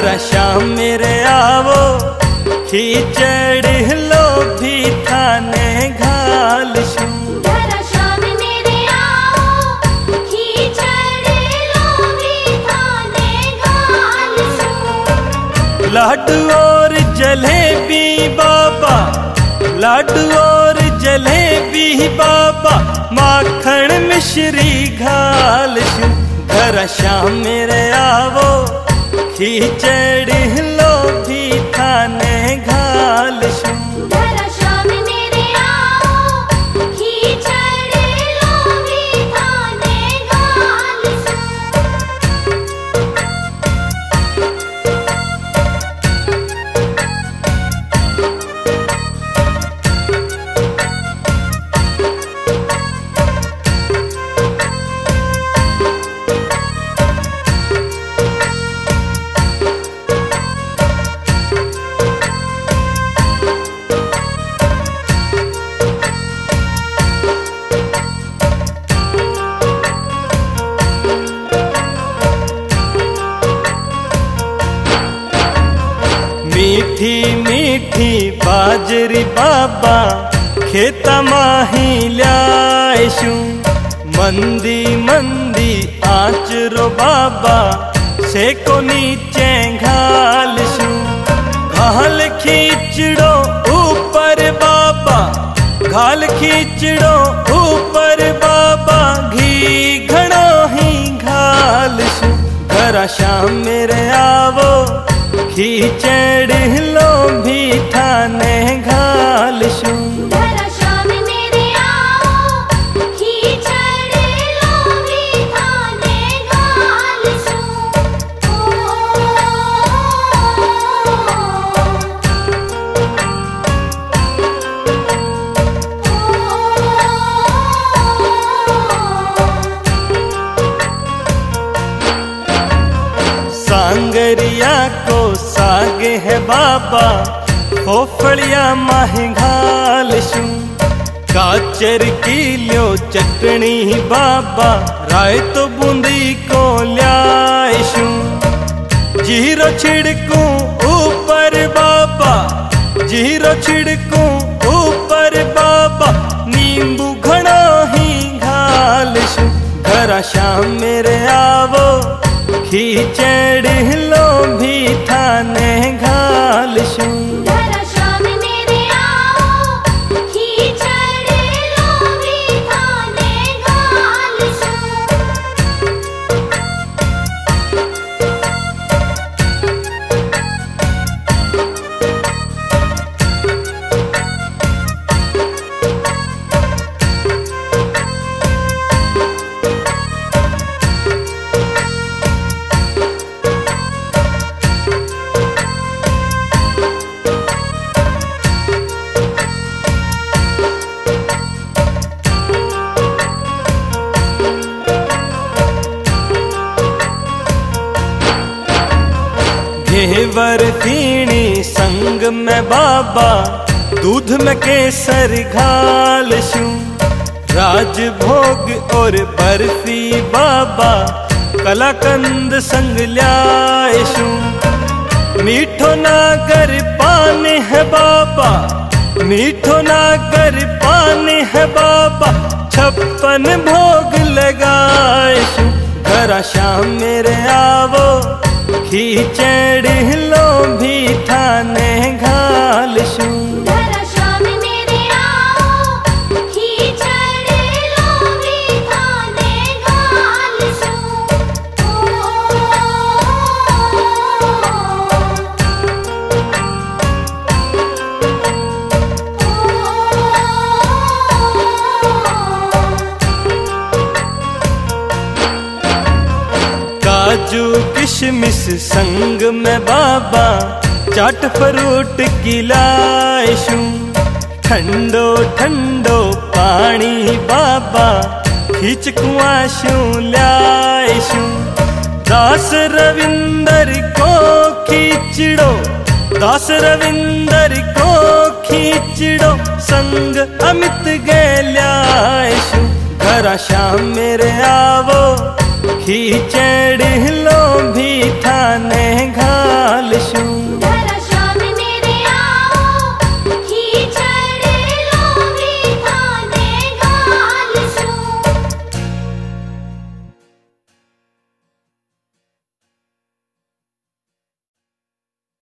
घरा शाम मेरे आवो, खीचड़ लो भी थाने घाल शू। घरा शाम मेरे आओ, खीचड़ लो भी थाने घाल शू। लाडू और जलेबी बाबा, लाडू और जलेबी बाबा, माखन मिश्री घाल शू। घरा शाम मेरे आवो, खीचड़ लो भी थाने घाल शू। घरा शाम मेरे आओ, खीचड़ लो भी थाने घाल शू। मीठी मीठी बाजरी बाबा, खेता माही ल्याशू। मंदी मंदी आँच रो बाबा, सेको नीचे घाल शू। घाल खींचड़ो ऊपर बाबा, घाल खींचड़ो ऊपर बाबा, घी घणो ही घाल शू। घरा शाम मेरे आवो, खीचड़ लो भी थाने घाल शू। घरा शाम मेरे आओ, खीचड़ लो भी थाने घाल शू। सांगरिया को सागे है बाबा, फोफड़िया माहे घाल शू। काचर की लो चटनी बाबा, राय तो बूंदी को ल्याशू। जीरो छिड़कू ऊपर बाबा, जीरो छिड़कू ऊपर बाबा, नींबू घणो ही घाल शू। घरा शाम मेरे आवो, खीचड़ लो भी थाने घाल शू। घरा शाम मेरे आओ, खीचड़ लो भी थाने घाल शू। घेवर पीणी संग में बाबा, दूध में केसर घाल शू। राजभोग और बर्फी बाबा, कलाकंद संग ल्याशू। मीठो नागर पान है बाबा, मीठो नागर पान है बाबा, 56 भोग लगाशू। घरा शाम मेरे आवो, खीचड़ लो भी थाने घाल शू। घरा शाम मेरे आओ, खीचड़ लो भी थाने घाल शू। काजू किशमिश संग में बाबा, चाट फ्रूट खिलाशू। ठंडो ठंडो पानी बाबा, खींच कुआशू ल्याशू। दास रविंदर को खींचड़ो, दास रविंदर को खींचड़ो, संग अमित गैल्याशू। घरा शाम मेरे आवो, खीचड़ लो भी थाने घाल शू